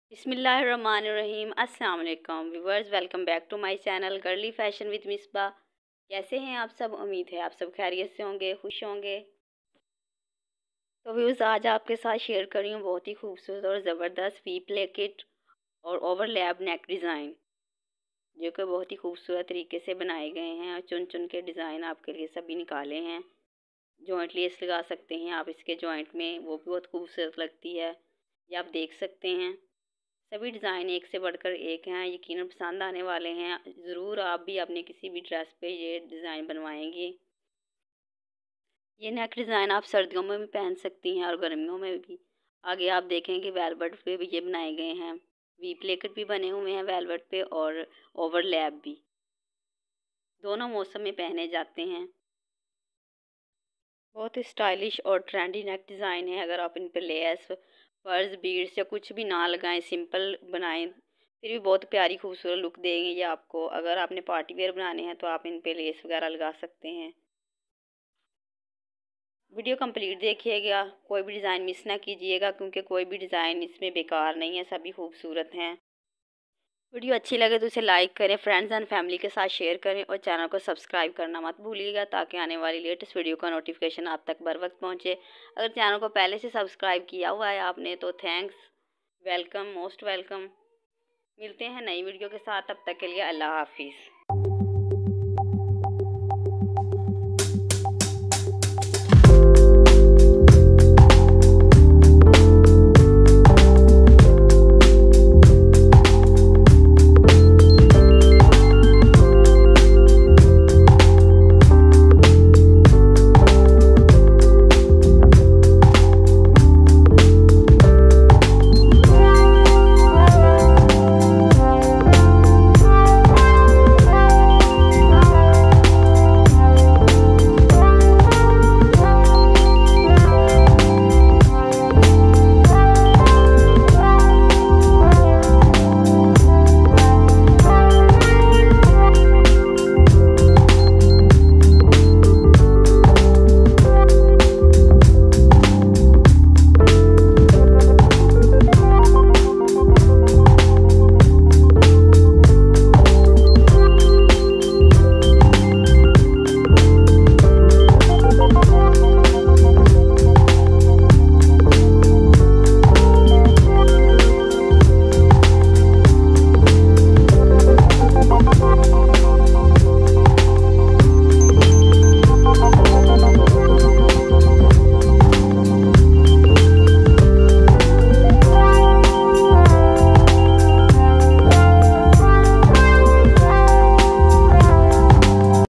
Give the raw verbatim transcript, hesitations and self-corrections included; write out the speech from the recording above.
बिस्मिल्लाहिर्रहमानिर्रहीम। अस्सलाम वालेकुम viewers, welcome back to my channel girly fashion with Misba. कैसे हैं आप सब? उम्मीद है आप सब खैरियत से होंगे, खुश होंगे। तो व्यूअर्स, आज आपके साथ शेयर कर रही हूँ बहुत ही खूबसूरत और ज़बरदस्त वी प्लेकेट और ओवरलैप नेक डिज़ाइन, जो कि बहुत ही खूबसूरत तरीके से बनाए गए हैं और चुन चुन के डिज़ाइन आपके लिए सभी निकाले हैं। जॉइंट लेस लगा सकते हैं आप इसके जॉइंट में, वो भी बहुत खूबसूरत लगती है। ये आप देख सकते हैं, सभी डिज़ाइन एक से बढ़कर एक हैं। यकीनन पसंद आने वाले हैं। ज़रूर आप भी अपने किसी भी ड्रेस पे ये डिज़ाइन बनवाएंगे। ये नेक डिज़ाइन आप सर्दियों में भी पहन सकती हैं और गर्मियों में भी। आगे आप देखेंगे वेलवेट पे भी ये बनाए गए हैं। वी प्लेकेट भी बने हुए हैं वेलवेट पे और ओवरलैप भी, दोनों मौसम में पहने जाते हैं। बहुत ही स्टाइलिश और ट्रेंडी नेक डिज़ाइन है। अगर आप इन पर लेस, पर्स, बीड्स या कुछ भी ना लगाएं, सिंपल बनाएं, फिर भी बहुत प्यारी खूबसूरत लुक देंगे ये आपको। अगर आपने पार्टी वेयर बनाने हैं तो आप इन पे लेस वगैरह लगा सकते हैं। वीडियो कंप्लीट देखिएगा, कोई भी डिज़ाइन मिस ना कीजिएगा, क्योंकि कोई भी डिज़ाइन इसमें बेकार नहीं है, सभी खूबसूरत हैं। वीडियो अच्छी लगे तो इसे लाइक करें, फ्रेंड्स एंड फैमिली के साथ शेयर करें और चैनल को सब्सक्राइब करना मत भूलिएगा, ताकि आने वाली लेटेस्ट वीडियो का नोटिफिकेशन आप तक बर वक्त पहुँचे। अगर चैनल को पहले से सब्सक्राइब किया हुआ है आपने तो थैंक्स, वेलकम, मोस्ट वेलकम। मिलते हैं नई वीडियो के साथ, तब तक के लिए अल्लाह हाफिज़।